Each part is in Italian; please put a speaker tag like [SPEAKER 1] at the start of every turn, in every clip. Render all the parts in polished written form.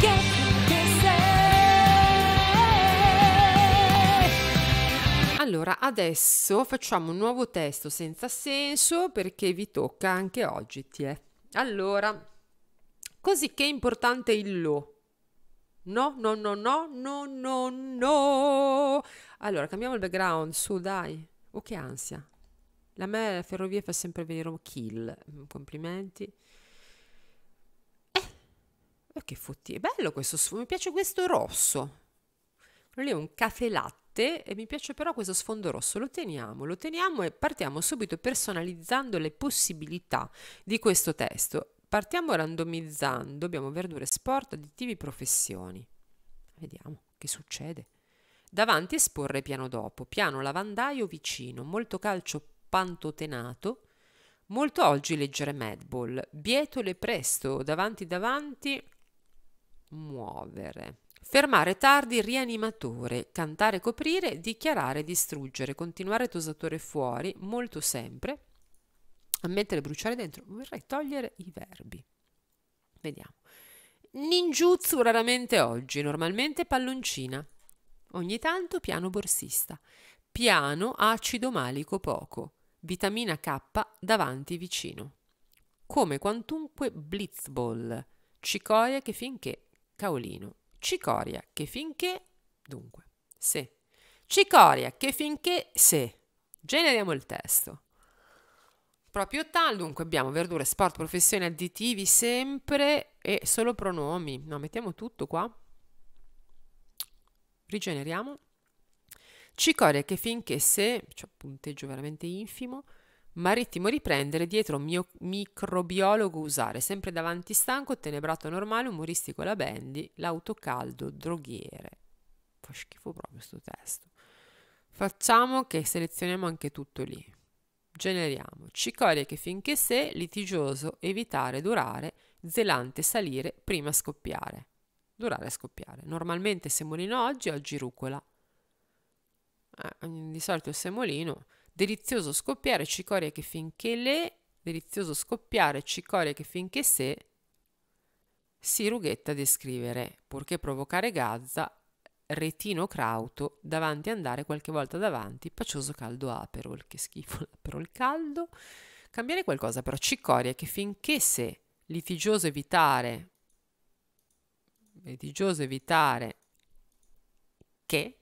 [SPEAKER 1] Allora, adesso facciamo un nuovo testo senza senso perché vi tocca anche oggi, Allora, così che è importante il lo. No, no, no, no, no, no, no. Allora, cambiamo il background, su, dai. Oh, che ansia. A me la ferrovia fa sempre venire un kill. Complimenti. Che fotti. È bello questo, mi piace questo rosso. Lì è un caffè latte e mi piace però questo sfondo rosso. Lo teniamo e partiamo subito personalizzando le possibilità di questo testo. Partiamo randomizzando, abbiamo verdure, sport, additivi, professioni. Vediamo che succede. Davanti esporre piano dopo, piano lavandaio vicino, molto calcio pantotenato, molto oggi leggere Madball, bietole presto, davanti davanti, muovere. Fermare tardi, rianimatore, cantare, coprire, dichiarare, distruggere, continuare, tosatore fuori, molto sempre, ammettere, bruciare dentro. Vorrei togliere i verbi. Vediamo. Ninjutsu raramente oggi, normalmente palloncina. Ogni tanto piano borsista. Piano acido malico poco. Vitamina K davanti vicino. Come quantunque blitzball. Cicoria che finché caolino. Cicoria che finché, dunque, se. Cicoria che finché, se. Generiamo il testo. Proprio tal, dunque abbiamo verdure, sport, professioni, additivi, sempre e solo pronomi. No, mettiamo tutto qua. Rigeneriamo. Cicoria che finché, se, cioè punteggio veramente infimo. Marittimo riprendere, dietro microbiologo usare, sempre davanti stanco, tenebrato normale, umoristico la Bendy, l'autocaldo, droghiere. Fa schifo proprio sto testo. Facciamo che selezioniamo anche tutto lì. Generiamo. Cicoria che finché se, litigioso, evitare, durare, zelante, salire, prima scoppiare. Durare e scoppiare. Normalmente semolino oggi rucola. Di solito il semolino. Delizioso scoppiare, cicoria che finché le, delizioso scoppiare, cicoria che finché se, si rughetta descrivere, purché provocare gazza, retino crauto, davanti andare qualche volta davanti, pacioso caldo aperol, che schifo l'aperol caldo, cambiare qualcosa però, cicoria che finché se, litigioso evitare che,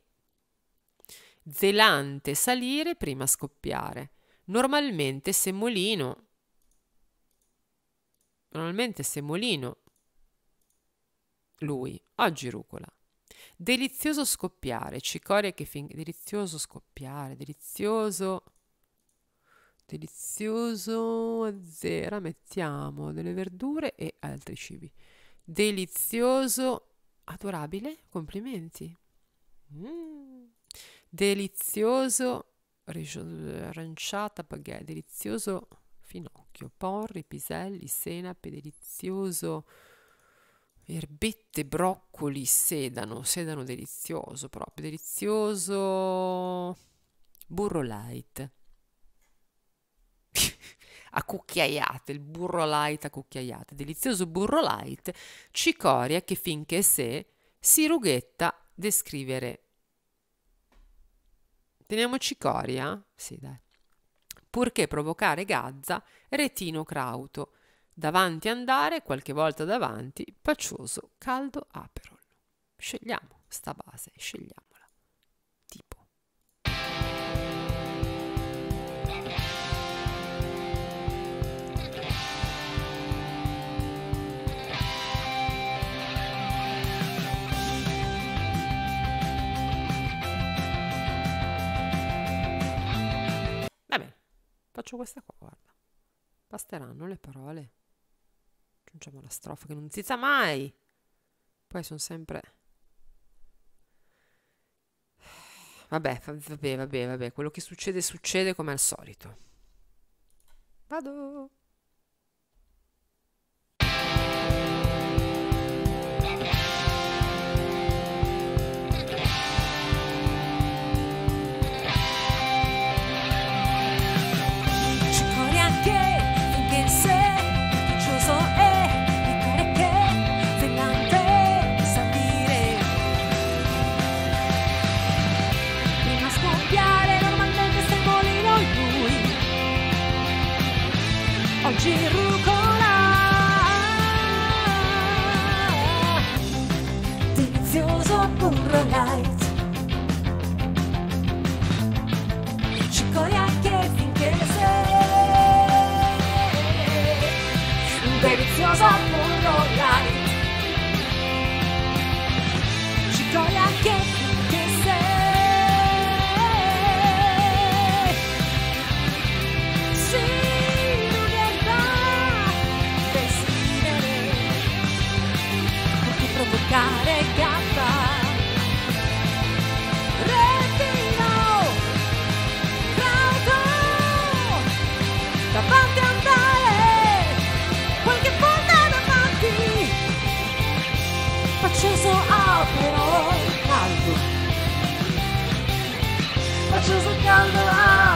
[SPEAKER 1] zelante salire prima scoppiare, normalmente semolino lui, oggi rucola, delizioso scoppiare, cicoria che finché, delizioso scoppiare, delizioso azzera, mettiamo delle verdure e altri cibi, delizioso, adorabile, complimenti. Delizioso aranciata, baguette, delizioso finocchio, porri, piselli, senape, delizioso erbette, broccoli, sedano delizioso proprio, delizioso burro light a cucchiaiate, il burro light a cucchiaiate, delizioso burro light, cicoria che finché se, si rughetta descrivere. Teniamo cicoria? Sì, dai. Purché provocare gazza, retino crauto. Davanti andare, qualche volta davanti, pacioso, caldo aperol. Scegliamo sta base, scegliamola. Tipo. Va bene, faccio questa qua, guarda. Basteranno le parole. Aggiungiamo la strofa che non si sa mai. Poi sono sempre... Vabbè, quello che succede come al solito. Vado! toccare gatta. Retino, craudo, davanti andare, qualche volta davanti, acceso a però caldo, acceso caldo a